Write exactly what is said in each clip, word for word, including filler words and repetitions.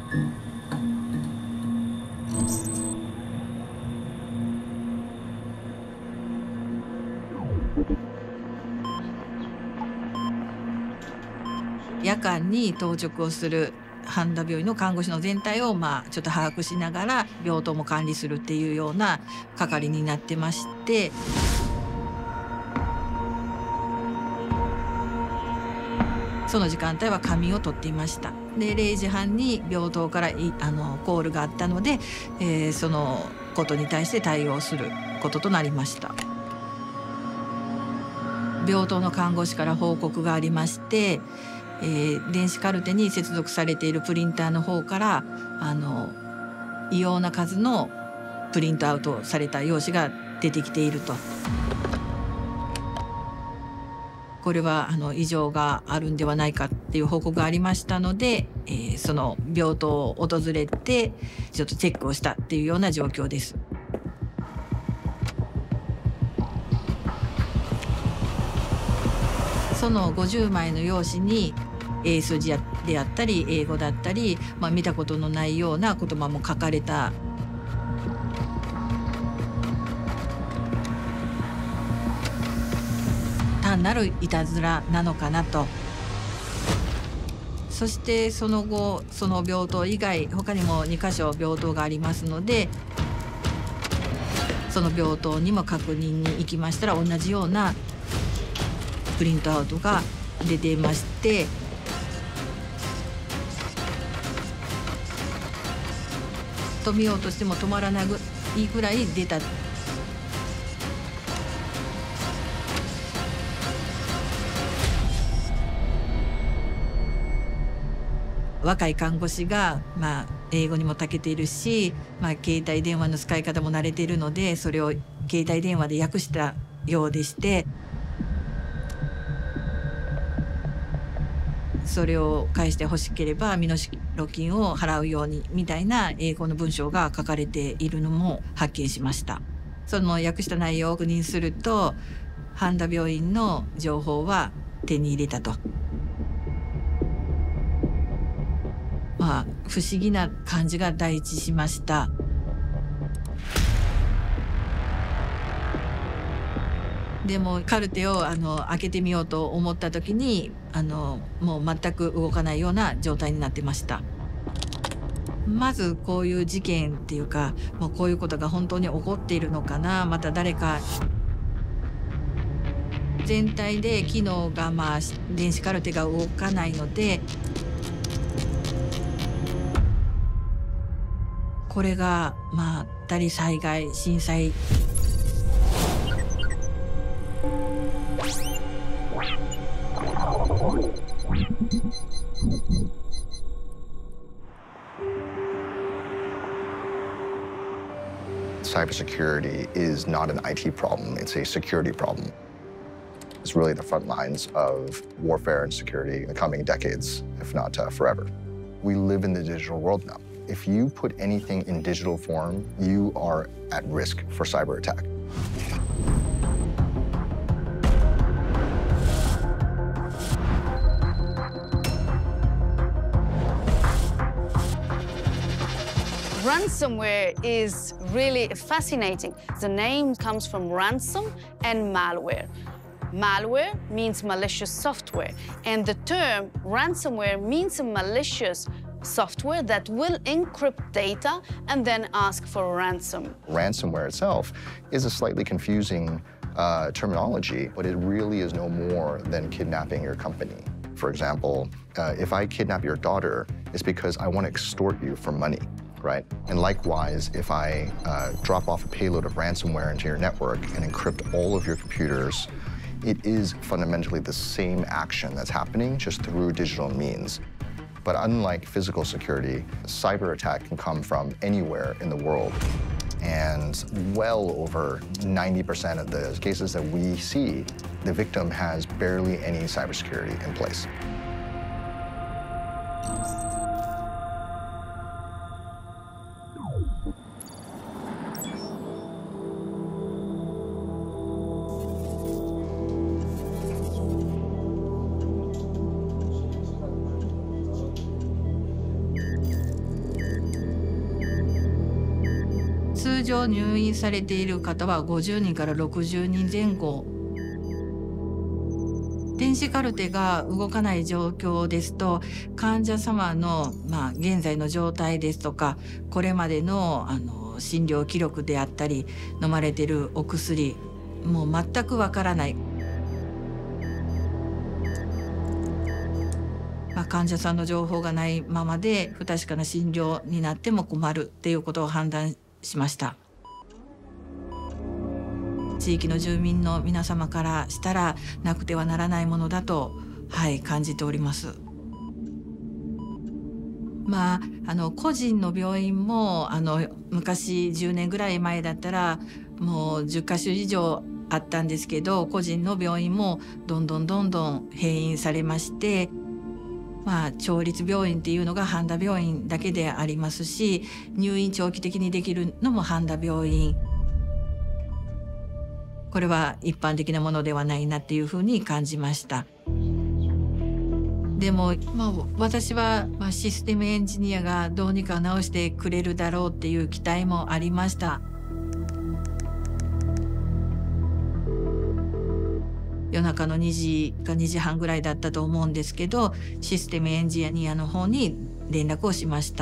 夜間に当直をする半田病院の看護師の全体をまあちょっと把握しながら病棟も管理するっていうような係になってまして、その時間帯は仮眠をとっていました。でれいじはんに病棟からいあのコールがあったので、えー、そのことに対して対応することとなりました。病棟の看護師から報告がありまして、えー、電子カルテに接続されているプリンターの方からあの異様な数のプリントアウトされた用紙が出てきていると。これはあの異常があるんではないかっていう報告がありましたので、えー、その病棟を訪れてちょっとチェックをしたっていうような状況です。そのごじゅうまいの用紙に英数字であったり英語だったり、まあ、見たことのないような言葉も書かれた。単なるいたずらなのかなと。そしてその後その病棟以外他にもにかしょ病棟がありますので、その病棟にも確認に行きましたら同じようなプリントアウトが出ていまして、止めようとしても止まらないぐらい出た。若い看護師が、まあ、英語にも長けているし、まあ、携帯電話の使い方も慣れているのでそれを携帯電話で訳したようでして、それを返してほしければ身代金を払うようにみたいな英語の文章が書かれているのも発見しました。その訳した内容を確認すると半田病院の情報は手に入れたと。まあ不思議な感じが第一しました。でもカルテをあの開けてみようと思った時にあのもう全く動かないような状態になってました。まずこういう事件っていうかもうこういうことが本当に起こっているのかな、また誰か全体で機能がまあ電子カルテが動かないので、これがまあ大災害震災 Cybersecurity is not an I T problem, it's a security problem. It's really the front lines of warfare and security in the coming decades, if not uh, forever. We live in the digital world now. If you put anything in digital form, you are at risk for cyber attack. Ransomware is really fascinating. The name comes from ransom and malware. Malware means malicious software, and the term ransomware means a malicious software that will encrypt data and then ask for ransom. Ransomware itself is a slightly confusing uh, terminology, but it really is no more than kidnapping your company. For example, uh, if I kidnap your daughter, it's because I want to extort you for money, right? And likewise, if I uh, drop off a payload of ransomware into your network and encrypt all of your computers, it is fundamentally the same action that's happening just through digital means. But unlike physical security, cyber attack can come from anywhere in the world. And well over ninety percent of the cases that we see, the victim has barely any cybersecurity in place. 上入院されている方はごじゅうにんからろくじゅうにんぜん後。電子カルテが動かない状況ですと、患者様の、まあ、現在の状態ですとか、これまでの、あの診療記録であったり、飲まれているお薬、もう全くわからない。まあ、患者さんの情報がないままで不確かな診療になっても困るっていうことを判断しました。地域の住民の皆様からしたらなくてはならないものだと、はい、感じております。まあ、あの個人の病院もあの昔じゅうねんぐらい前だったらもうじゅっかしょ以上あったんですけど、個人の病院もどんどんどんどん閉院されまして、まあ、町立病院っていうのが半田病院だけでありますし、入院長期的にできるのも半田病院。これは一般的なものではないなっていうふうに感じました。でも、まあ、私は、まあ、システムエンジニアがどうにか直してくれるだろうっていう期待もありました。夜中のにじかにじはんぐらいだったと思うんですけど、システムエンジニアの方に連絡をしました。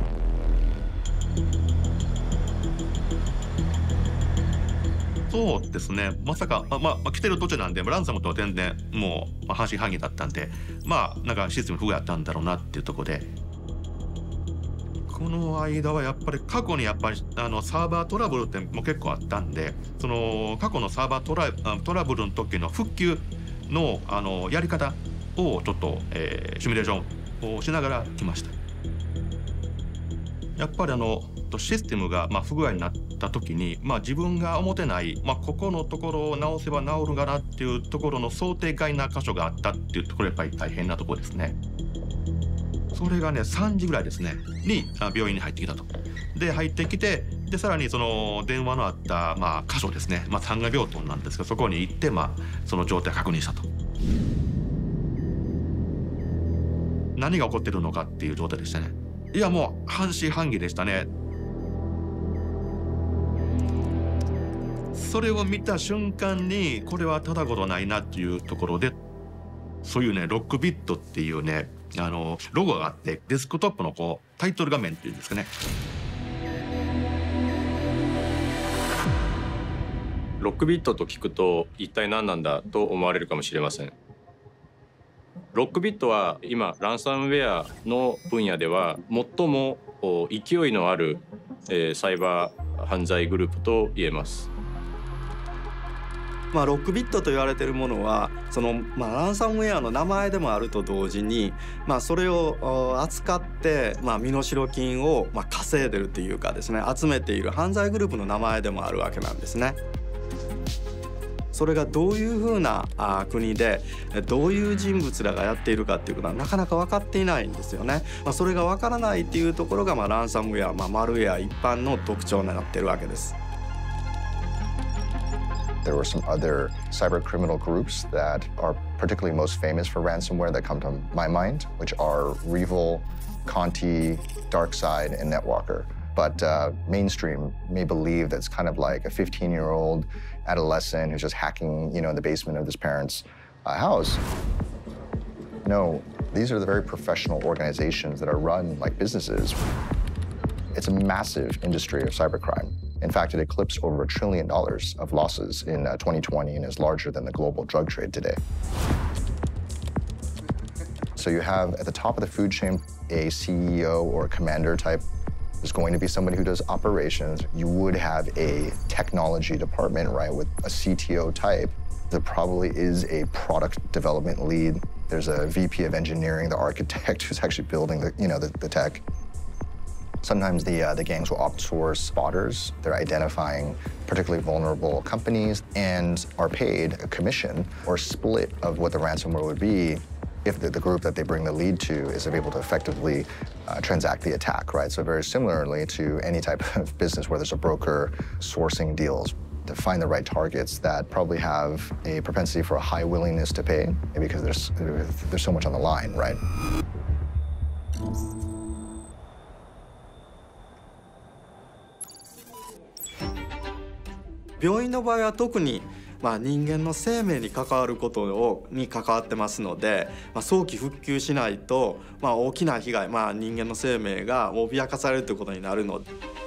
そうですね、まさか、まあまあ、来てる途中なんで、ランサムとは全然もう、まあ、半信半疑だったんで、まあなんかシステム不具合あったんだろうなっていうところで、この間はやっぱり過去にやっぱりあのサーバートラブルっても結構あったんで、その過去のサーバートラトラブルの時の復旧のあのやり方をちょっと、えー、シミュレーションをしながら来ました。やっぱりあのシステムがまあ不具合になった時に、まあ、自分が思ってない、まあ、ここのところを直せば治るかなっていうところの想定外な箇所があったっていうところやっぱり大変なところですね。それがねさんじぐらいですねに病院に入ってきたと。で入ってきて、でさらにその電話のあった、まあ、箇所ですね、まあ、さんが病棟なんですけど、そこに行って、まあ、その状態を確認したと。何が起こってるのかっていう状態でしたね。いやもう半信半疑でしたね。それを見た瞬間にこれはただことないなっていうところで、そういうねロックビットっていうねあのロゴがあって、デスクトップのこうタイトル画面っていうんですかね。 ロックビットと聞くと一体何なんだと思われるかもしれません。ロックビットは今ランサムウェアの分野では最も勢いのある、えー、サイバー犯罪グループと言えます。 まあ、ロックビットと言われているものはその、まあ、ランサムウェアの名前でもあると同時に、まあ、それを扱って、まあ、身代金を、まあ、稼いでるというかですね、集めている犯罪グループの名前でもあるわけなんですね。それがどういうふうなあ国でどういう人物らがやっているかっていうことはなかなか分かっていないんですよね。まあ、それが分からないっていうところが、まあ、ランサムウェア、まあ、マルウェア一般の特徴になっているわけです。 There were some other cyber criminal groups that are particularly most famous for ransomware that come to my mind, which are Revil, Conti, DarkSide, and NetWalker. But uh, mainstream may believe that's kind of like a fifteen-year-old adolescent who's just hacking, you know, in the basement of his parents' uh, house. No, these are the very professional organizations that are run like businesses. It's a massive industry of cybercrime. In fact, it eclipsed over a trillion dollars of losses in uh, twenty twenty and is larger than the global drug trade today. So you have at the top of the food chain a C E O or a commander type. There's going to be somebody who does operations. You would have a technology department, right, with a C T O type. There probably is a product development lead. There's a V P of engineering, the architect who's actually building the, you know, the, the tech. Sometimes the, uh, the gangs will outsource spotters. They're identifying particularly vulnerable companies and are paid a commission or split of what the ransomware would be if the, the group that they bring the lead to is able to effectively uh, transact the attack, right? So very similarly to any type of business where there's a broker sourcing deals, to find the right targets that probably have a propensity for a high willingness to pay because there's, there's so much on the line, right? 病院の場合は特にまあ人間の生命に関わることをに関わってますので、まあ、早期復旧しないと、まあ、大きな被害、まあ、人間の生命が脅かされるということになるので。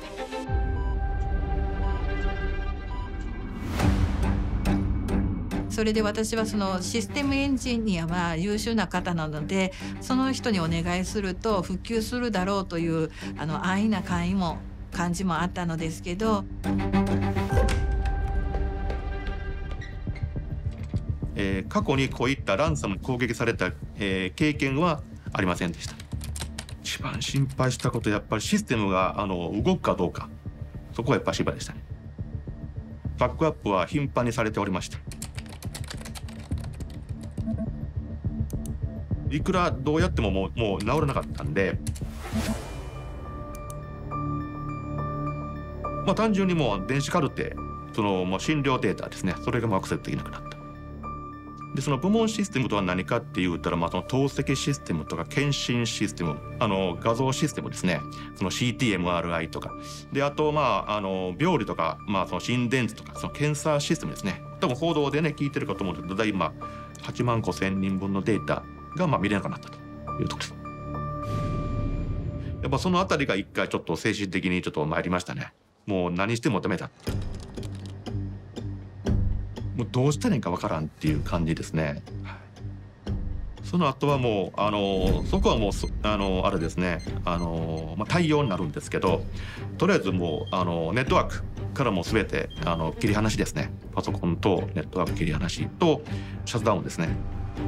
それで私はそのシステムエンジニアは優秀な方なので、その人にお願いすると復旧するだろうというあの安易な感意も感じもあったのですけど、 えー、過去にこういったランサムに攻撃された、えー、経験はありませんでした。一番心配したことはやっぱりシステムがあの動くかどうか、そこはやっぱり心配でしたね。バックアップは頻繁にされておりました。いくらどうやってももう、もう治らなかったんで、まあ単純にもう電子カルテ、そのもう診療データですね、それがもうアクセスできなくなった。でその部門システムとは何かって言ったら、まあ、その透析システムとか検診システム、あの画像システムですね、その シーティーエムアールアイ とかで、あとまああの病理とか、まあ、その心電図とかその検査システムですね。多分報道でね聞いてるかと思うんですけど、大体今はちまんごせんにんぶんのデータがまあ見れなくなったというところです。やっぱそのあたりが一回ちょっと精神的にちょっと参りましたね。もう何してもダメだ。もうどうしたらいいかわからんっていう感じですね。その後はもうあのそこはもうあのあれですね、あの、まあ、対応になるんですけど、とりあえずもうあのネットワークからも全てあの切り離しですね。パソコンとネットワーク切り離しとシャットダウンですね。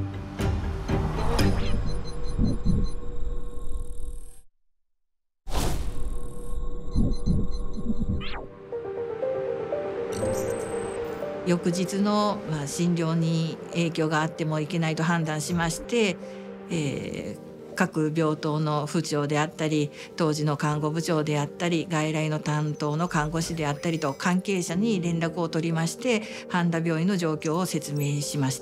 翌日の、まあ、診療に影響があってもいけないと判断しまして、えー、各病棟の府長であったり、当時の看護部長であったり、外来の担当の看護師であったりと関係者に連絡を取りまして、半田病院の状況を説明しました。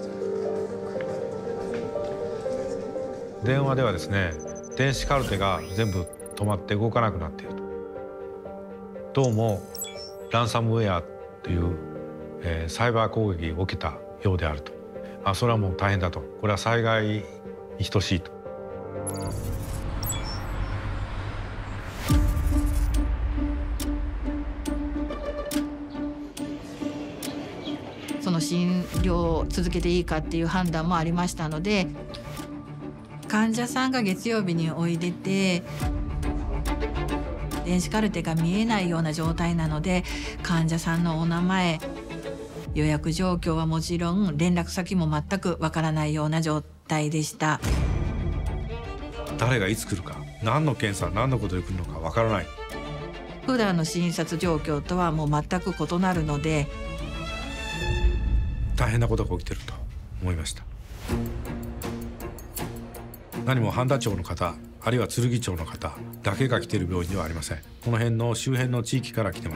電話ではですね、電子カルテが全部止まって動かなくなっていると。どうもランサムウェアというえー、サイバー攻撃が起きたようであると。あ、それはもう大変だと。これは災害に等しいと。 その診療を続けていいかっていう判断もありましたので、患者さんが月曜日においでて電子カルテが見えないような状態なので、患者さんのお名前、予約状況はもちろん連絡先も全くわからないような状態でした。 誰がいつ来るか、何の検査、何のことで来るのかわからない。 普段の診察状況とはもう全く異なるので、 大変なことが起きてると思いました。何も半田町の方、あるいは剣町の方だけが来ている病院ではありません。この辺の周辺の地域から来てます。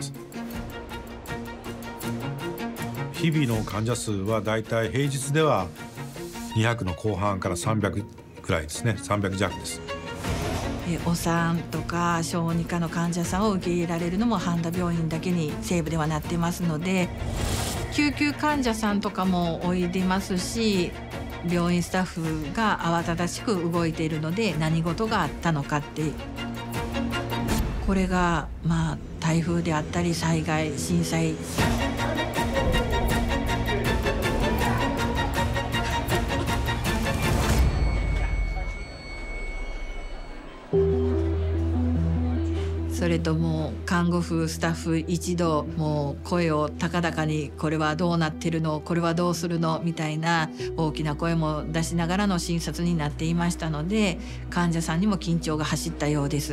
日々の患者数はだいたい平日ではにひゃくの後半からさんびゃくぐらいですね。さんびゃく弱です。 えお産とか小児科の患者さんを受け入れられるのも半田病院だけに西部ではなってますので、救急患者さんとかもおいでますし、病院スタッフが慌ただしく動いているので、何事があったのかって、これがまあ台風であったり災害、震災、それとも看護婦スタッフ一同もう声を高々に、これはどうなってるの、これはどうするのみたいな大きな声も出しながらの診察になっていましたので、患者さんにも緊張が走ったようです。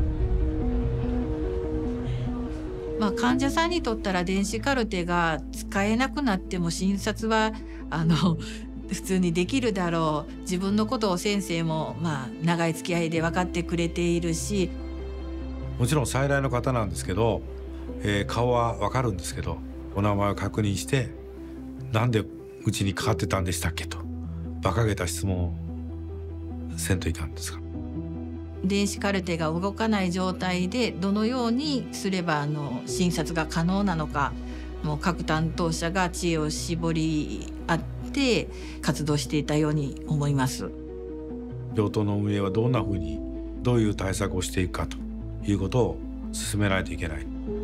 まあ、患者さんにとったら電子カルテが使えなくなっても診察はあの普通にできるだろう、自分のことを先生もまあ長い付き合いで分かってくれているし、 もちろん再来の方なんですけど、えー、顔は分かるんですけど、お名前を確認して「なんでうちにかかってたんでしたっけ?」と馬鹿げた質問をせんといかんですか。 電子カルテが動かない状態でどのようにすればあの診察が可能なのか、もう各担当者が知恵を絞り合って活動していたように思います。 病棟の運営はどんなふうにどういう対策をしていくかということを進めないといけない。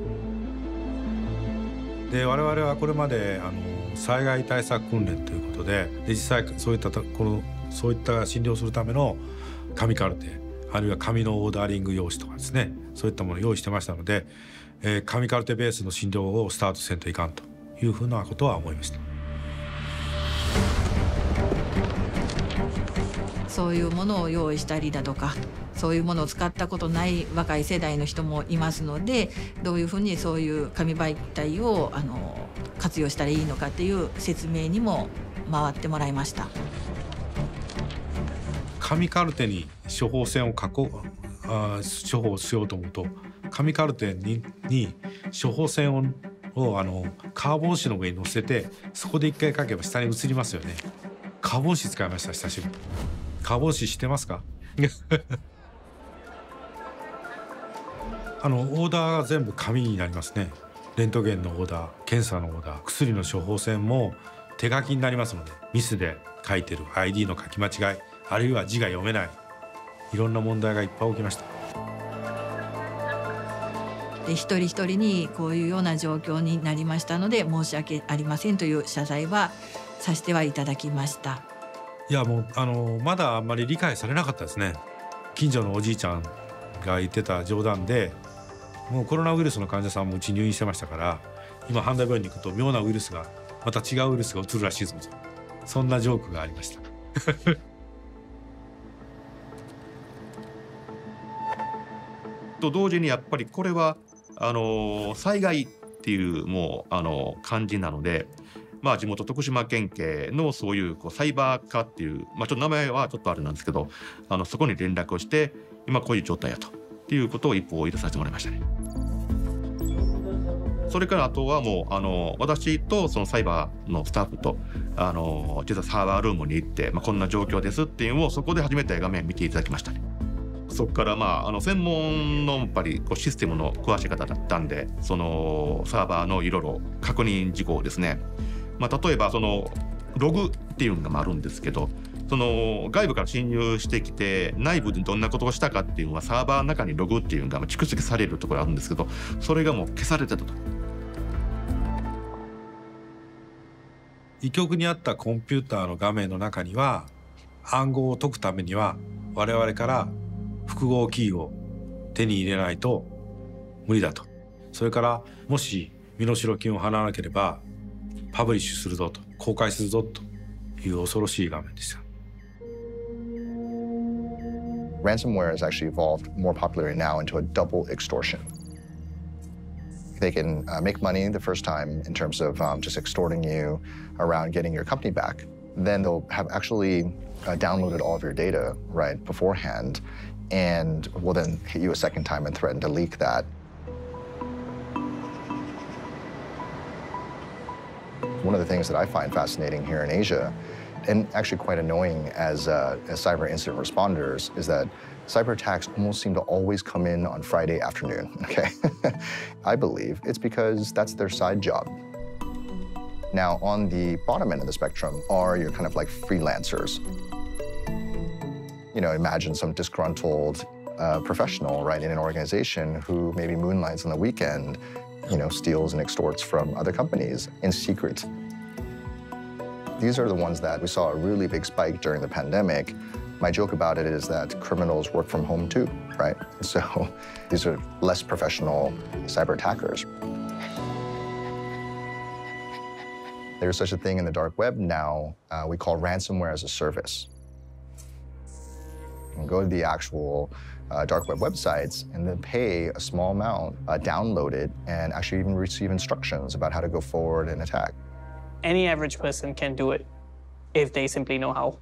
で我々はこれまであの災害対策訓練ということで、で実際そういったこのそういった診療をするための紙カルテ、あるいは紙のオーダーリング用紙とかですね、そういったものを用意してましたので、えー、紙カルテベースの診療をスタートせんといかんというふうなことは思いました。 そういうものを用意したりだとか、そういうものを使ったことない若い世代の人もいますので、どういうふうにそういう紙媒体をあの活用したらいいのかっていう説明にも回ってもらいました。 紙カルテに処方箋を書こうあ処方しようと思うと、紙カルテ に, に処方箋ををあのカーボン紙の上に乗せて、そこで一回書けば下に移りますよね。カーボン紙使いました。久しぶり。カーボン紙知ってますか？あのオーダーが全部紙になりますね。レントゲンのオーダー、検査のオーダー、薬の処方箋も手書きになりますので、ミスで書いてる アイディー の書き間違い、あるいは字が読めない、いろんな問題がいっぱい起きました。 で一人一人にこういうような状況になりましたので申し訳ありませんという謝罪はさせてはいただきました。 いやもうあのまだあんまり理解されなかったですね。近所のおじいちゃんが言ってた冗談で、もうコロナウイルスの患者さんもうち入院してましたから、今半田病院に行くと妙なウイルスがまた違うウイルスが移るらしいぞと、そんなジョークがありました。 と同時にやっぱりこれはあの災害っていうもうあの感じなので、まあ、地元徳島県警のそういうこうサイバー課っていう、まあ、ちょっと名前はちょっとあれなんですけど、あのそこに連絡をして今こういう状態やとっていうことを一報を入れさせてもらいましたね。それからあとはもうあの私とそのサイバーのスタッフとあの実はサーバールームに行って、まあ、こんな状況ですっていうのをそこで初めて画面見ていただきましたね。そこからまああの専門のやっぱりこうシステムの詳しい方だったんで、そのサーバーのいろいろ確認事項ですね、まあ、例えばそのログっていうのがあるんですけど、その外部から侵入してきて内部でどんなことをしたかっていうのはサーバーの中にログっていうのが蓄積されるところがあるんですけど、それがもう消されてたと。 医局にあったコンピューターの画面の中には、暗号を解くためには我々から複合キーを手に入れないと無理だと。それからもし身代金を払わなければパブリッシュするぞと、公開するぞという恐ろしい画面でした。 Ransomware has actually evolved more popularly now into a double extortion. They can uh, make money the first time in terms of um, just extorting you around getting your company back. Then they'll have actually uh, downloaded all of your data right beforehand, and will then hit you a second time and threaten to leak that. One of the things that I find fascinating here in Asia, and actually quite annoying as, uh, as cyber incident responders, is that cyber attacks almost seem to always come in on Friday afternoon, okay? I believe it's because that's their side job. Now, on the bottom end of the spectrum are your kind of like freelancers. You know, imagine some disgruntled uh, professional, right, in an organization who maybe moonlights on the weekend, you know, steals and extorts from other companies in secret. These are the ones that we saw a really big spike during the pandemic. My joke about it is that criminals work from home too, right? So these are less professional cyber attackers. There's such a thing in the dark web now uh, we call ransomware as a service. You can go to the actual uh, dark web websites and then pay a small amount, uh, download it, and actually even receive instructions about how to go forward and attack. Any average person can do it if they simply know how.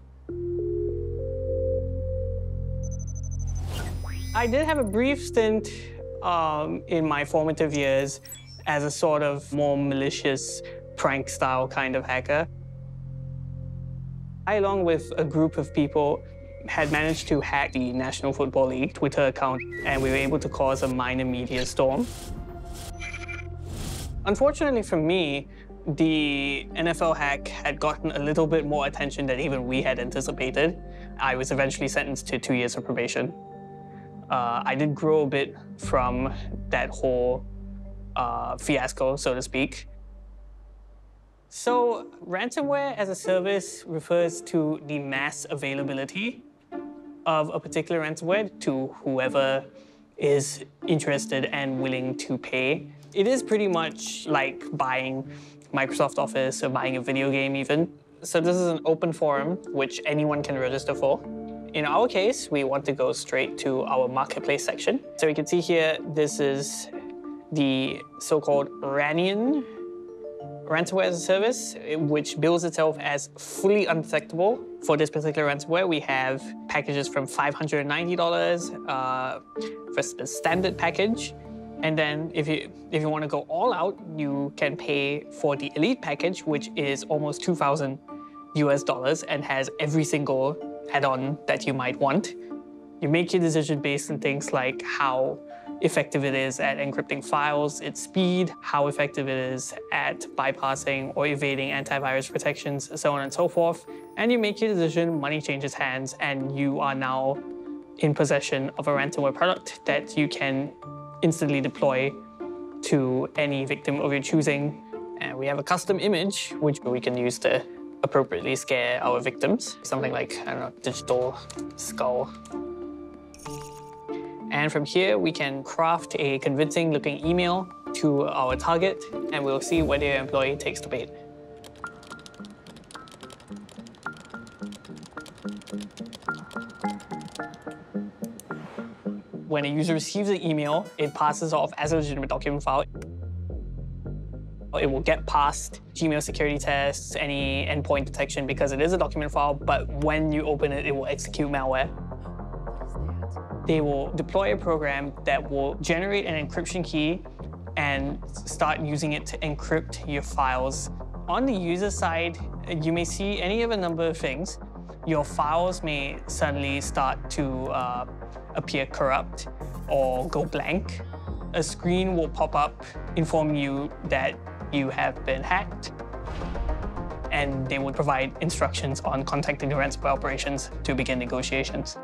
I did have a brief stint um, in my formative years as a sort of more malicious prank-style kind of hacker. I, along with a group of people, had managed to hack the National Football League Twitter account, and we were able to cause a minor media storm. Unfortunately for me, the N F L hack had gotten a little bit more attention than even we had anticipated. I was eventually sentenced to two years of probation. Uh, I did grow a bit from that whole uh, fiasco, so to speak. So, ransomware as a service refers to the mass availability of a particular ransomware to whoever is interested and willing to pay. It is pretty much like buying Microsoft Office or buying a video game even. So this is an open forum which anyone can register for. In our case, we want to go straight to our marketplace section. So you can see here, this is the so-called Ranian ransomware as a service, which bills itself as fully undetectable. For this particular ransomware, we have packages from five hundred ninety dollars uh, for the standard package. And then if you, if you want to go all out, you can pay for the elite package, which is almost two thousand U S dollars and has every single add-on that you might want. You make your decision based on things like how effective it is at encrypting files, its speed, how effective it is at bypassing or evading antivirus protections, so on and so forth. And you make your decision, money changes hands, and you are now in possession of a ransomware product that you can instantly deploy to any victim of your choosing. And we have a custom image, which we can use to appropriately scare our victims. Something like, I don't know, digital skull. And from here, we can craft a convincing looking email to our target, and we'll see whether your employee takes the bait. When a user receives the email, it passes off as a legitimate document file. It will get past Gmail security tests, any endpoint detection, because it is a document file, but when you open it, it will execute malware. They will deploy a program that will generate an encryption key and start using it to encrypt your files. On the user side, you may see any of a number of things. Your files may suddenly start to uh, appear corrupt or go blank. A screen will pop up informing you that you have been hacked, and they will provide instructions on contacting the ransomware operations to begin negotiations.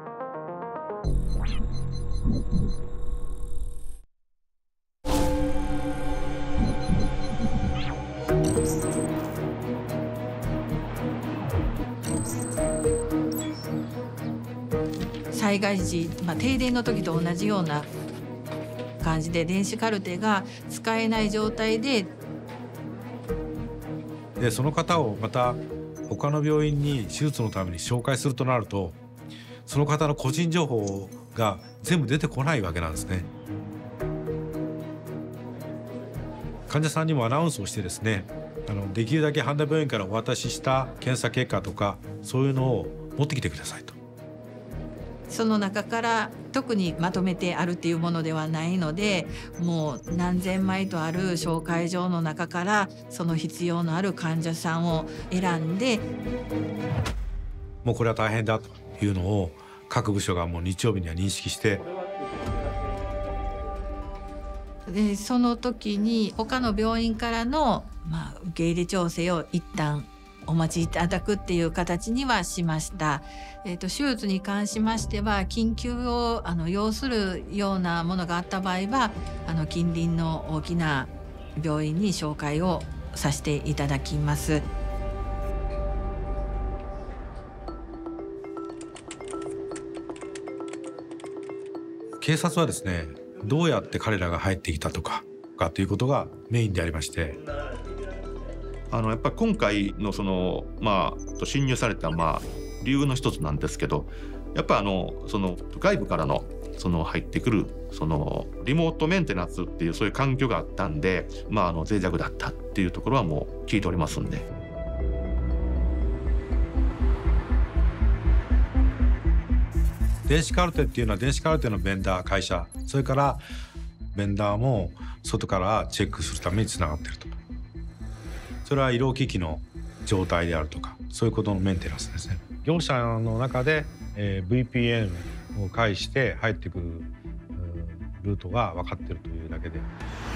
災害時、まあ、停電の時と同じような感じで電子カルテが使えない状態で、 でその方をまた他の病院に手術のために紹介するとなると、その方の個人情報が全部出てこないわけなんですね。患者さんにもアナウンスをしてですね、あのできるだけ半田病院からお渡しした検査結果とかそういうのを持ってきてくださいと。 その中から特にまとめてあるっていうものではないので、もう何千枚とある紹介状の中からその必要のある患者さんを選んで、 もうこれは大変だというのを各部署がもう日曜日には認識して、 でその時に他の病院からの、まあ、受け入れ調整を一旦お待ちいただくっていう形にはしました。えーと、手術に関しましては緊急をあの要するようなものがあった場合はあの近隣の大きな病院に紹介をさせていただきます。 警察はですね、どうやって彼らが入ってきたとかかということがメインでありまして、 あのやっぱり今回のそのまあ侵入されたまあ理由の一つなんですけど、やっぱあのその外部からのその入ってくるそのリモートメンテナンスっていうそういう環境があったんで、まああの脆弱だったっていうところはもう聞いておりますんで。 電子カルテっていうのは電子カルテのベンダー会社、それからベンダーも外からチェックするためにつながっていると。それは医療機器の状態であるとかそういうことのメンテナンスですね。業者の中でえー、ブイピーエヌ を介して入ってくるルートが分かっているというだけで。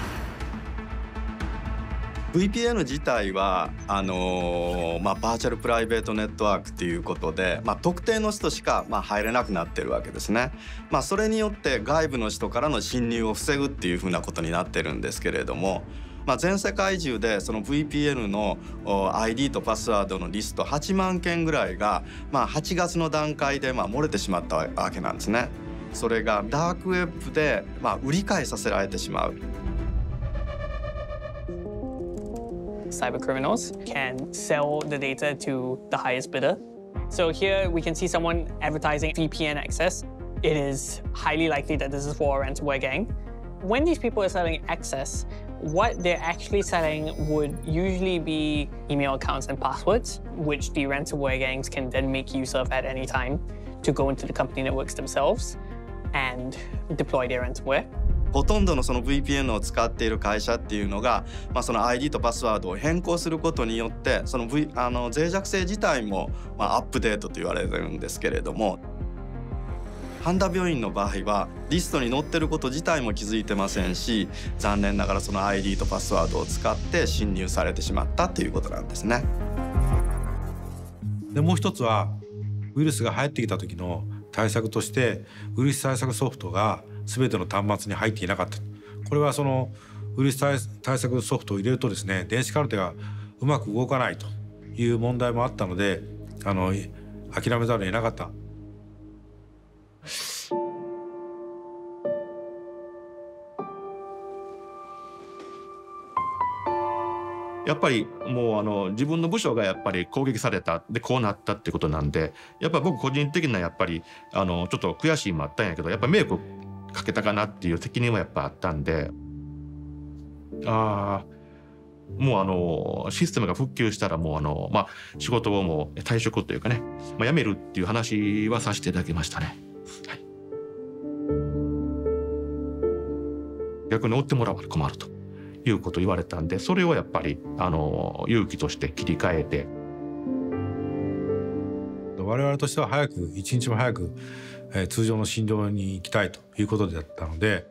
ブイピーエヌ 自体はあのーまあ、バーチャルプライベートネットワークということで、まあ、特定の人しか、まあ、入れなくなってるわけですね。まあ、それによって外部の人からの侵入を防ぐっていうふうなことになってるんですけれども、まあ、全世界中でその ブイピーエヌ の アイディー とパスワードのリストはちまんけんぐらいが、まあ、はちがつの段階でまあ漏れてしまったわけなんですね。それがダークウェブでまあ売り買いさせられてしまう。 Cyber criminals can sell the data to the highest bidder. So here we can see someone advertising V P N access. It is highly likely that this is for a ransomware gang. When these people are selling access, what they're actually selling would usually be email accounts and passwords, which the ransomware gangs can then make use of at any time to go into the company networks themselves and deploy their ransomware. ほとんどのその ブイピーエヌ を使っている会社っていうのが、まあ、その アイディー とパスワードを変更することによってその、v、あの脆弱性自体も、まあ、アップデートと言われてるんですけれども、半田病院の場合はリストに載ってること自体も気づいてませんし、残念ながらその アイディー とパスワードを使って侵入されてしまったということなんですね。 でもう一つはウイルスが入ってきた時の対策としてウイルス対策ソフトが全ての端末に入っていなかった。これはそのウイルス対策ソフトを入れるとですね、電子カルテがうまく動かないという問題もあったので、あの諦めざるを得なかった。 やっぱりもうあの自分の部署がやっぱり攻撃されたでこうなったってことなんで、やっぱり僕個人的なやっぱりあのちょっと悔しいもあったんやけど、やっぱり迷惑かけたかなっていう責任はやっぱあったんで、ああもうあのシステムが復旧したらもうあのまあ仕事をもう退職というかね、まあ、辞めるっていう話はさせていただきましたね。はい、逆に追ってもらわな困るということを言われたんで、それをやっぱりあの勇気として切り替えて、 我々としては早く一日も早く、えー、通常の診療に行きたいということだったので、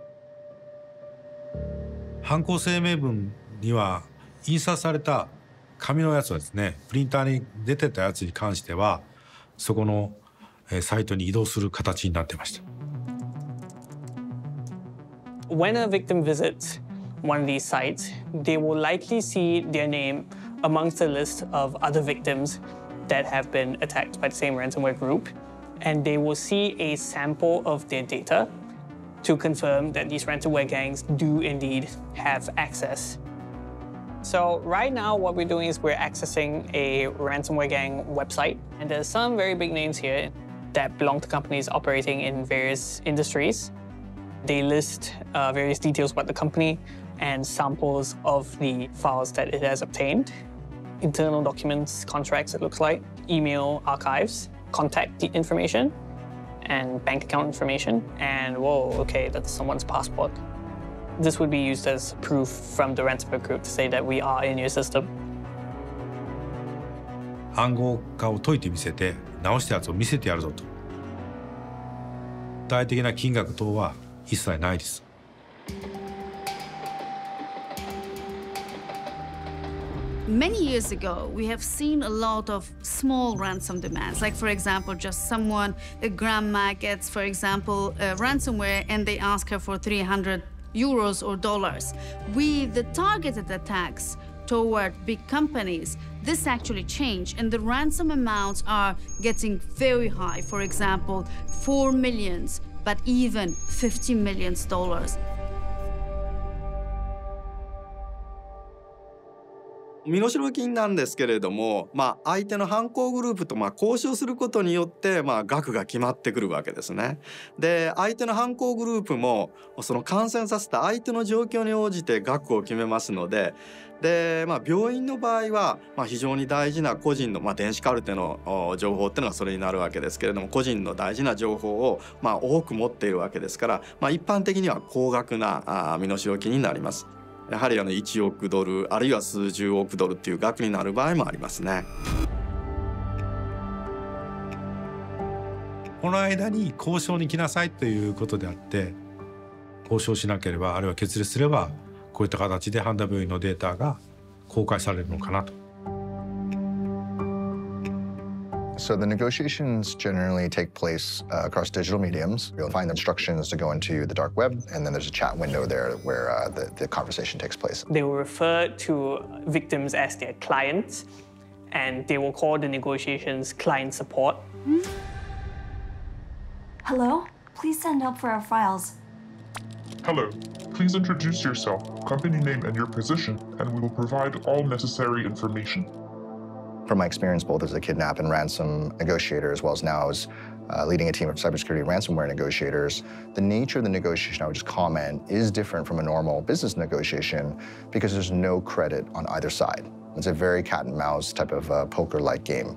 犯行声明文には印刷された紙のやつはですね、プリンターに出てたやつに関してはそこの、えー、サイトに移動する形になってました。 When a victim visits one of these sites, they will likely see their name amongst a list of other victims that have been attacked by the same ransomware group, and they will see a sample of their data to confirm that these ransomware gangs do indeed have access. So right now what we're doing is we're accessing a ransomware gang website, and there's some very big names here that belong to companies operating in various industries. They list uh, various details about the company and samples of the files that it has obtained. Internal documents, contracts, it looks like, email archives, contact information, and bank account information. And whoa, okay, that's someone's passport. This would be used as proof from the ransomware group to say that we are in your system. 暗号化を解いてみせて、直したやつを見せてやるぞと。具体的な金額等は一切ないです。 Many years ago, we have seen a lot of small ransom demands. Like, for example, just someone, a grandma gets, for example, a ransomware and they ask her for three hundred euros or dollars. With the targeted attacks toward big companies, this actually changed, and the ransom amounts are getting very high. For example, four millions, but even fifty millions dollars. 身代金なんですけれども、まあ、相手の犯行グループとまあ交渉することによってまあ額が決まってくるわけですね。で、相手の犯行グループもその感染させた相手の状況に応じて額を決めますので、で、まあ、病院の場合はまあ非常に大事な個人の、まあ、電子カルテの情報っていうのがそれになるわけですけれども、個人の大事な情報をまあ多く持っているわけですから、まあ、一般的には高額な身代金になります。やはりあのいちおくドルあるいは数十億ドルっていう額になる場合もありますね。 この間に交渉に来なさいということであって、交渉しなければあるいは決裂すればこういった形で半田病院のデータが公開されるのかなと。 So the negotiations generally take place uh, across digital mediums. You'll find instructions to go into the dark web, and then there's a chat window there where uh, the, the conversation takes place. They will refer to victims as their clients, and they will call the negotiations client support. Hello? Please send help for our files. Hello. Please introduce yourself, company name, and your position, and we will provide all necessary information. From my experience, both as a kidnap and ransom negotiator, as well as now as uh, leading a team of cybersecurity ransomware negotiators, the nature of the negotiation, I would just comment, is different from a normal business negotiation because there's no credit on either side. It's a very cat and mouse type of uh, poker-like game.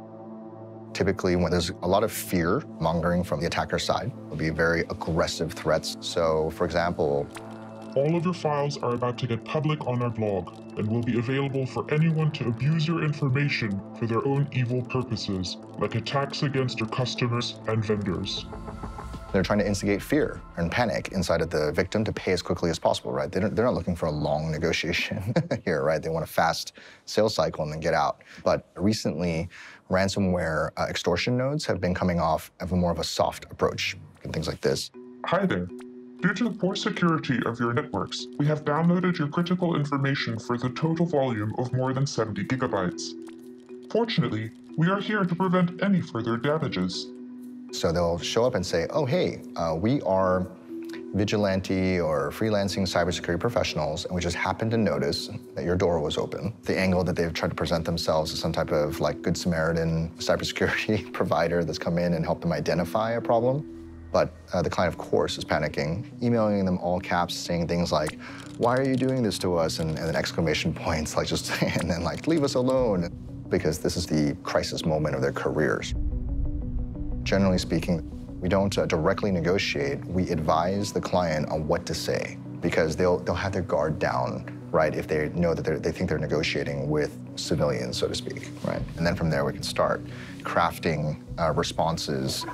Typically, when there's a lot of fear mongering from the attacker side, there'll be very aggressive threats. So, for example, all of your files are about to get public on our blog and will be available for anyone to abuse your information for their own evil purposes, like attacks against your customers and vendors. They're trying to instigate fear and panic inside of the victim to pay as quickly as possible, right? They don't, they're not looking for a long negotiation here, right? They want a fast sales cycle and then get out. But recently, ransomware uh, extortion nodes have been coming off of a more of a soft approach and things like this. Hi there. Due to the poor security of your networks, we have downloaded your critical information for the total volume of more than seventy gigabytes. Fortunately, we are here to prevent any further damages. So they'll show up and say, oh, hey, uh, we are vigilante or freelancing cybersecurity professionals, and we just happened to notice that your door was open. The angle that they've tried to present themselves as some type of like Good Samaritan cybersecurity provider that's come in and helped them identify a problem. But uh, the client, of course, is panicking, emailing them all caps, saying things like, why are you doing this to us? And, and then exclamation points, like just, and then like, leave us alone, because this is the crisis moment of their careers. Generally speaking, we don't uh, directly negotiate. We advise the client on what to say, because they'll, they'll have their guard down, right, if they know that they think they're negotiating with civilians, so to speak, right? And then from there, we can start crafting uh, responses.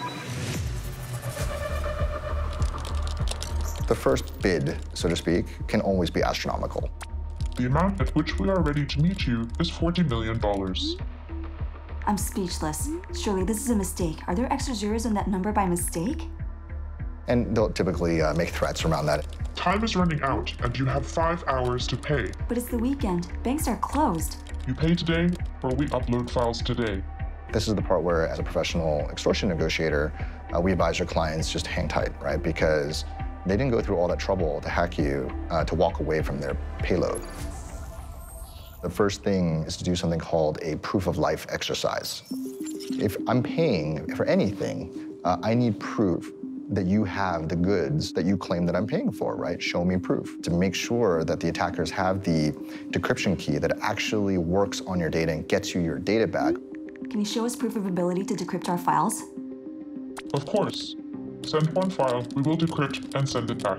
The first bid, so to speak, can always be astronomical. The amount at which we are ready to meet you is forty million dollars. I'm speechless. Surely this is a mistake. Are there extra zeros in that number by mistake? And they'll typically uh, make threats around that. Time is running out, and you have five hours to pay. But it's the weekend. Banks are closed. You pay today, or we upload files today. This is the part where, as a professional extortion negotiator, uh, we advise our clients just hang tight, right? Because they didn't go through all that trouble to hack you uh, to walk away from their payload. The first thing is to do something called a proof of life exercise. If I'm paying for anything, uh, I need proof that you have the goods that you claim that I'm paying for, right? Show me proof to make sure that the attackers have the decryption key that actually works on your data and gets you your data back. Can you show us proof of ability to decrypt our files? Of course. Send one file, we will decrypt and send it back.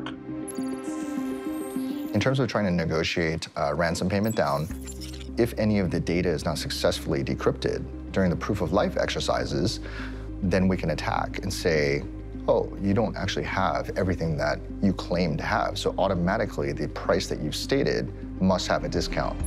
In terms of trying to negotiate uh, ransom payment down, if any of the data is not successfully decrypted during the proof of life exercises, then we can attack and say, oh, you don't actually have everything that you claim to have. So automatically, the price that you've stated must have a discount.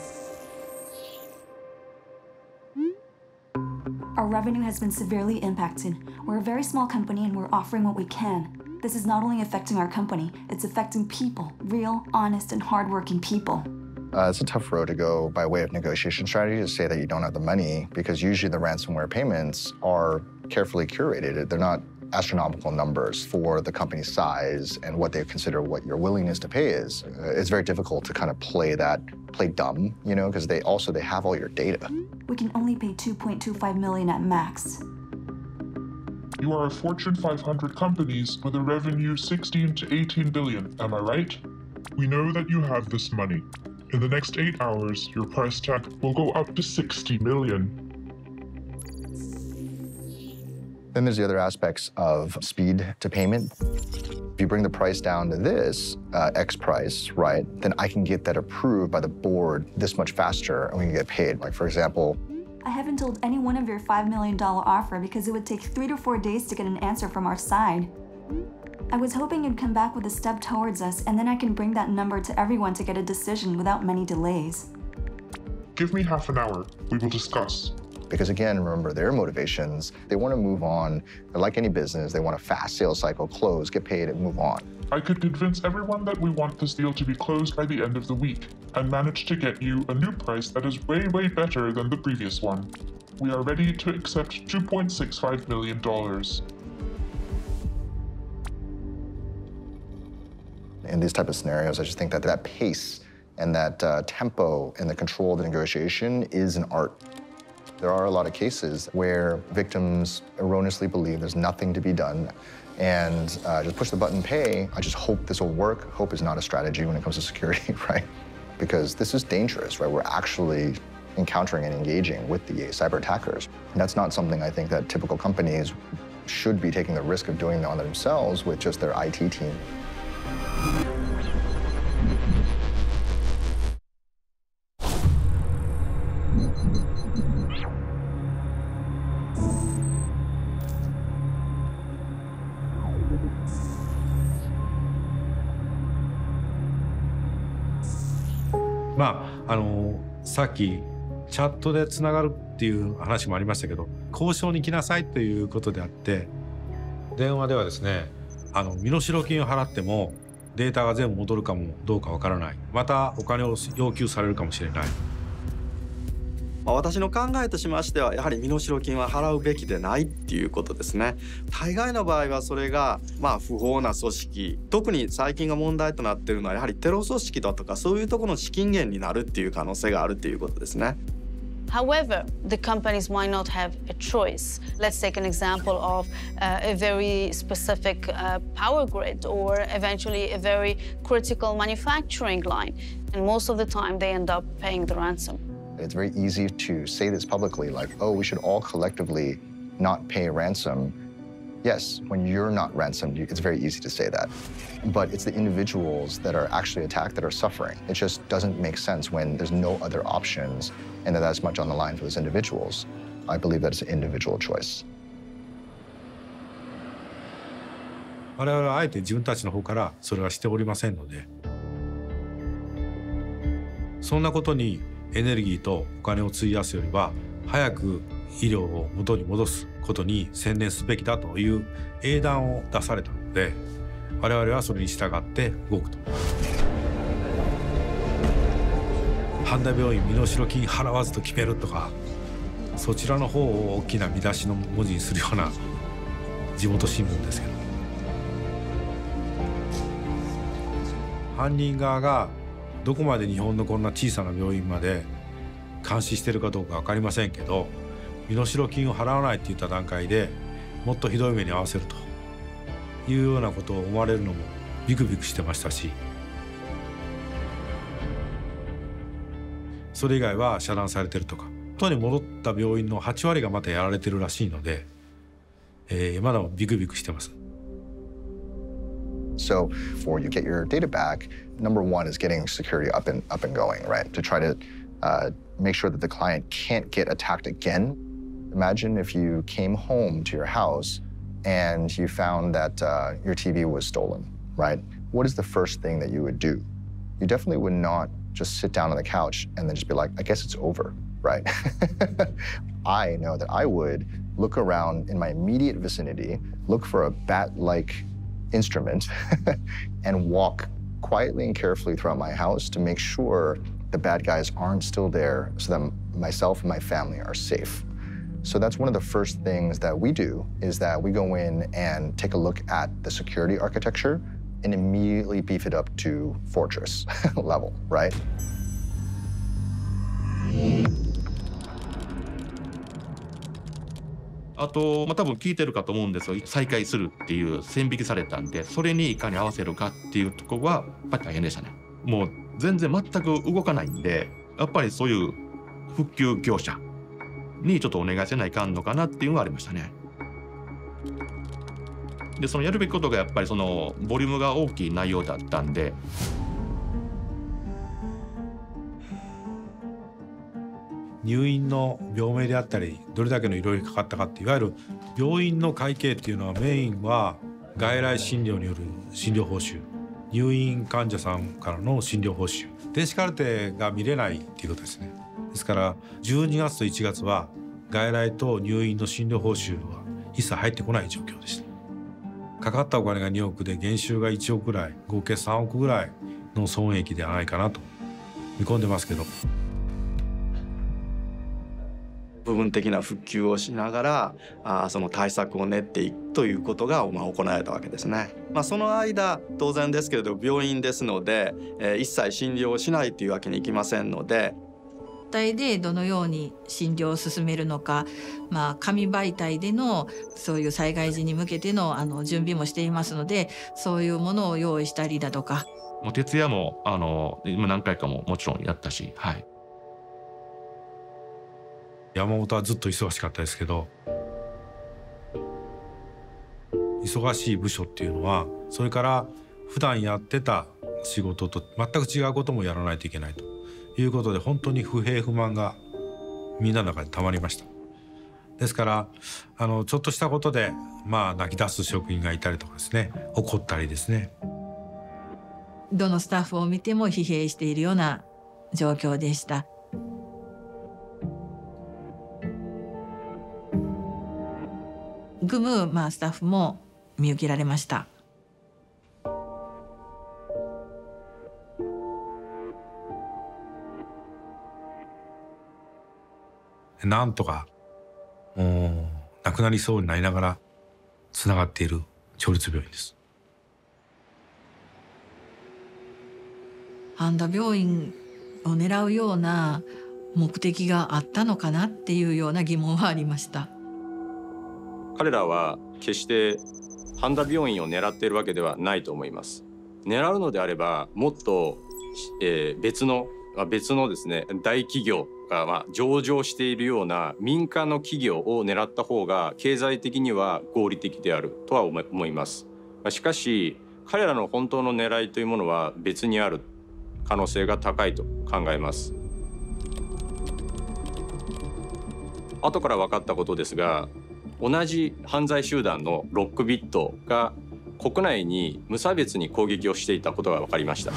Our revenue has been severely impacted. We're a very small company and we're offering what we can. This is not only affecting our company, it's affecting people, real, honest, and hardworking people. Uh, it's a tough road to go by way of negotiation strategy to say that you don't have the money, because usually the ransomware payments are carefully curated. They're not astronomical numbers for the company's size and what they consider what your willingness to pay is. Uh, it's very difficult to kind of play that, play dumb, you know, because they also, they have all your data. We can only pay two point two five million at max. You are a Fortune five hundred companies with a revenue sixteen to eighteen billion, am I right? We know that you have this money. In the next eight hours, your price tag will go up to sixty million. Then there's the other aspects of speed to payment. If you bring the price down to this, uh, X price, right, then I can get that approved by the board this much faster and we can get paid. Like, for example, I haven't told any one of your five million dollar offer because it would take three to four days to get an answer from our side. I was hoping you'd come back with a step towards us, and then I can bring that number to everyone to get a decision without many delays. Give me half an hour. We will discuss. Because again, remember their motivations, they want to move on. They're like any business, they want a fast sales cycle, close, get paid, and move on. I could convince everyone that we want this deal to be closed by the end of the week and manage to get you a new price that is way, way better than the previous one. We are ready to accept two point six five million dollars. In these type of scenarios, I just think that that pace and that uh, tempo and the control of the negotiation is an art. There are a lot of cases where victims erroneously believe there's nothing to be done and uh, just push the button, pay. I just hope this will work. Hope is not a strategy when it comes to security, right? Because this is dangerous, right? We're actually encountering and engaging with the cyber attackers. And that's not something I think that typical companies should be taking the risk of doing on themselves with just their I T team. まああのさっきチャットでつながるっていう話もありましたけど、交渉に来なさいということであって、電話ではですね、あの身代金を払ってもデータが全部戻るかもどうかわからない、またお金を要求されるかもしれない。 まあ、私の考えとしましてはやはり身代金は払うべきでないっていうことですね。大概の場合はそれがまあ不法な組織、特に最近が問題となっているのはやはりテロ組織だとかそういうところの資金源になるっていう可能性があるっていうことですね。 However, the companies might not have a choice. Let's take an example of uh, a very specific uh, power grid or eventually a very critical manufacturing line. And most of the time they end up paying the ransom. It's very easy to say this publicly, like, oh, we should all collectively not pay a ransom. Yes, when you're not ransomed, it's very easy to say that. But it's the individuals that are actually attacked that are suffering. It just doesn't make sense when there's no other options and that that's much on the line for those individuals. I believe that it's an individual choice. 我々はあえて自分たちの方からそれはしておりませんので、そんなことにエネルギーとお金を費やすよりは早く医療を元に戻すことに専念すべきだという英断を出されたので、我々はそれに従って動くと。半田病院身代金払わずと決めるとか、そちらの方を大きな見出しの文字にするような地元新聞ですけど、犯人側がどこまで日本のこんな小さな病院まで監視してるかどうか分かりませんけど、身代金を払わないっていった段階でもっとひどい目に遭わせるというようなことを思われるのもビクビクしてましたし、それ以外は遮断されてるとか、元に戻った病院のはち割がまたやられてるらしいので、えー、まだビクビクしてます。 So before you get your data back, number one is getting security up and up and going, right? To try to uh, make sure that the client can't get attacked again. Imagine if you came home to your house and you found that uh, your T V was stolen, right? What is the first thing that you would do? You definitely would not just sit down on the couch and then just be like, I guess it's over, right? I know that I would look around in my immediate vicinity, look for a bat-like instrument and walk quietly and carefully throughout my house to make sure the bad guys aren't still there so that myself and my family are safe. So that's one of the first things that we do, is that we go in and take a look at the security architecture and immediately beef it up to fortress level, right? あと、まあ、多分聞いてるかと思うんですよ。再開するっていう線引きされたんで、それにいかに合わせるかっていうところはやっぱり大変でしたね。もう全然全く動かないんで、やっぱりそういう復旧業者にちょっとお願いせないかんのかなっていうのがありましたね。で、そのやるべきことがやっぱりそのボリュームが大きい内容だったんで。 入院の病名であったりどれだけの医療費かかったかっていわゆる病院の会計っていうのはメインは外来診療による診療報酬、入院患者さんからの診療報酬、電子カルテが見れないっていうことですね。ですからじゅうにがつといちがつは外来と入院の診療報酬は一切入ってこない状況でした。かかったお金がにおくで減収がいちおくぐらい、合計さんおくぐらいの損益ではないかなと見込んでますけど、 部分的な復旧をしながらあその対策を練っていくということが、まあ、行われたわけですね。まあ、その間当然ですけれど病院ですので、えー、一切診療をしないというわけにいきませんので、 体でどのように診療を進めるのか、まあ、紙媒体でのそういう災害時に向けてのあの準備もしていますので、そういうものを用意したりだとか、 もう徹夜もあの何回かももちろんやったし、はい、 山本はずっと忙しかったですけど、忙しい部署っていうのはそれから普段やってた仕事と全く違うこともやらないといけないということで、本当に不平不満がみんなの中にたまりました。ですからあのちょっとしたことでまあ泣き出す職員がいたりとかですね、怒ったりですね、 どのスタッフを見ても疲弊しているような状況でした。グム、まあ、スタッフも見受けられました。 なんとかもう亡くなりそうになりながらつながっている町立病院です。 半田病院を狙うような目的があったのかなっていうような疑問はありました。 彼らは決して半田病院を狙っているわけではないと思います。狙うのであればもっと、えー、別の別のですね大企業がまあ上場しているような民間の企業を狙った方が経済的には合理的であるとは思います。しかし彼らの本当の狙いというものは別にある可能性が高いと考えます。後から分かったことですが、同じ犯罪集団のロックビットが国内に無差別に攻撃をしていたことが分かりました。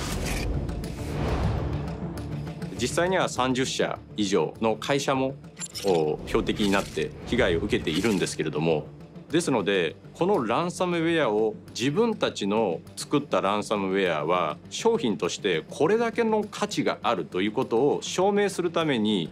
実際にはさんじゅっしゃ以上の会社も標的になって被害を受けているんですけれども、ですのでこのランサムウェアを自分たちの作ったランサムウェアは商品としてこれだけの価値があるということを証明するために、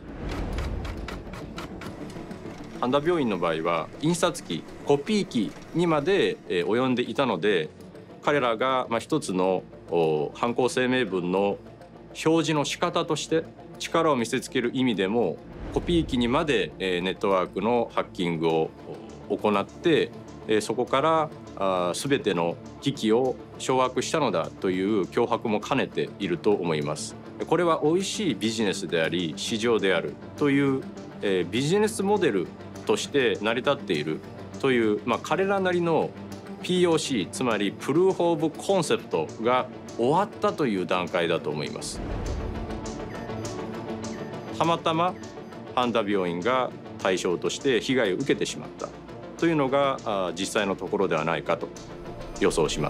半田病院の場合は印刷機コピー機にまで及んでいたので、彼らがまあ一つの犯行声明文の表示の仕方として力を見せつける意味でもコピー機にまでネットワークのハッキングを行ってそこから全ての機器を掌握したのだという脅迫も兼ねていると思います。これは美味しいビジネスであり市場であるというビジネスモデルとして成り立っているという、まあ、彼らなりの ピーオーシー つまりプルーフ・オブ・コンセプトが終わったという段階だと思います。たまたま半田病院が対象として被害を受けてしまったというのが実際のところではないかと予想します。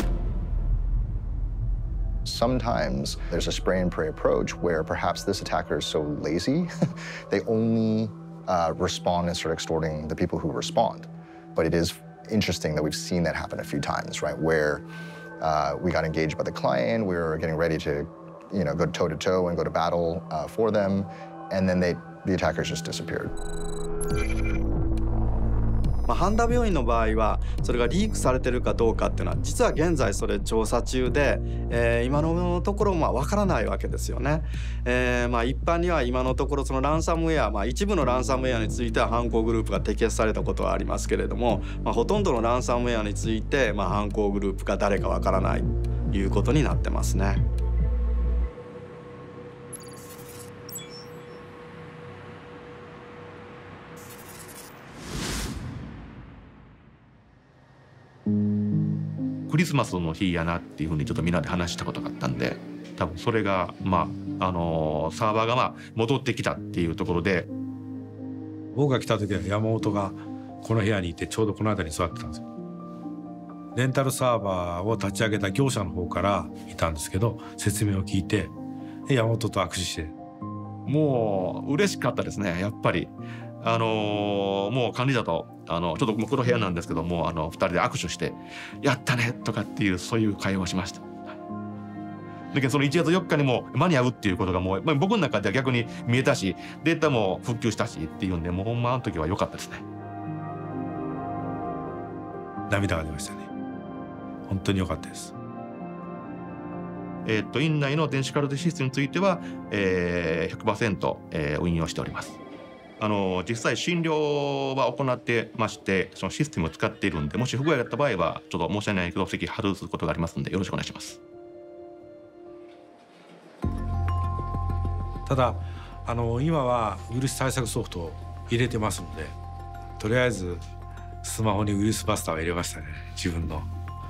Sometimes there's a spray and pray approach where perhaps this attacker is so lazy they only uh, respond and start extorting the people who respond. But it is interesting that we've seen that happen a few times, right? Where uh, we got engaged by the client, we were getting ready to, you know, go toe to toe and go to battle uh, for them, and then they, the attackers just disappeared. まあ、半田病院の場合はそれがリークされてるかどうかっていうのは実は現在それ調査中で、えー、今のところまあ分からないわけですよね。えー、まあ一般には今のところそのランサムウェア、まあ、一部のランサムウェアについては犯行グループが摘発されたことはありますけれども、まあ、ほとんどのランサムウェアについて、まあ、犯行グループが誰か分からないということになってますね。 クリスマスの日やなっていうふうにちょっとみんなで話したことがあったんで、多分それがまああのサーバーがまあ戻ってきたっていうところで、 僕が来た時は山本がこの部屋にいてちょうどこの辺りに座ってたんですよ。レンタルサーバーを立ち上げた業者の方からいたんですけど、説明を聞いて山本と握手して、 もう嬉しかったですね。やっぱりあのー、もう管理者とあのちょっとこの部屋なんですけども、あのふたりで握手して「やったね」とかっていうそういう会話をしました。だけどそのいちがつよっかにも間に合うっていうことがもう、まあ、僕の中では逆に見えたし、データも復旧したしっていうんで、もうほんまあの時は良かったですね。 涙が出ましたね。本当に良かったです。 えー、っと院内の電子カルテシステムについては、えー、ひゃくパーセント、えー、運用しております。あの実際診療は行ってまして、そのシステムを使っているんで、もし不具合だった場合はちょっと申し訳ないけど席外すことがありますのでよろしくお願いします。 ただあの今はウイルス対策ソフトを入れてますので、とりあえずスマホにウイルスバスターを入れましたね、自分の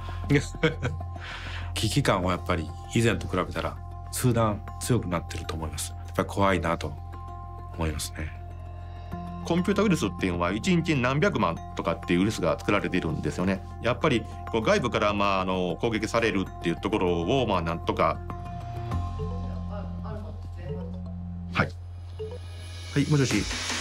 危機感はやっぱり以前と比べたら数段強くなってると思います。やっぱり怖いなと思いますね。 コンピュータウイルスっていうのはいちにちに何百万とかっていうウイルスが作られているんですよね。やっぱりこう外部からまああの攻撃されるっていうところをまあなんとか。はい。はい、もしもし。